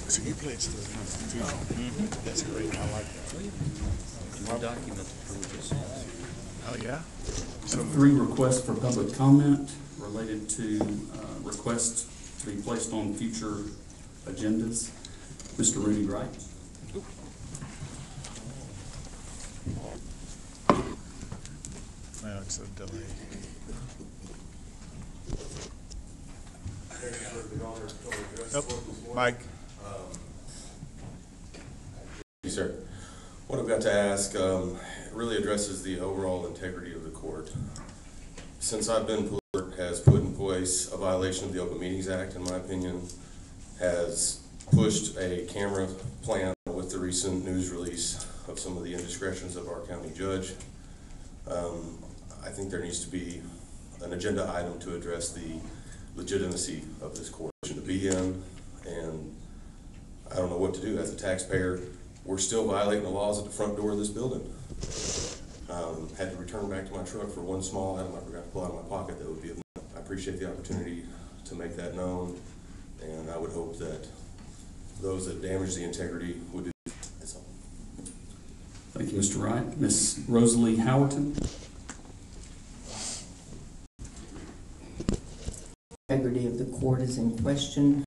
So you played to the Constitution. That's great. I like that. The document approves. Oh, yeah? So 3 requests for public comment related to requests to be placed on future agendas. Mr. Rudy Wright. now it's a delay. Nope. Mike. Thank you, sir. What I've got to ask really addresses the overall integrity of the court. Since I've been put, has put in place a violation of the Open Meetings Act, in my opinion, has pushed a camera plan with the recent news release of some of the indiscretions of our county judge. I think there needs to be an agenda item to address the legitimacy of this court to be in, and I don't know what to do as a taxpayer. We're still violating the laws at the front door of this building. Had to return back to my truck for one small item I forgot to pull out of my pocket that would be of note. I appreciate the opportunity to make that known, and I would hope that those that damage the integrity would do that's all. Thank you, Mr. Wright. Ms. Rosalie Howerton. Integrity of the court is in question.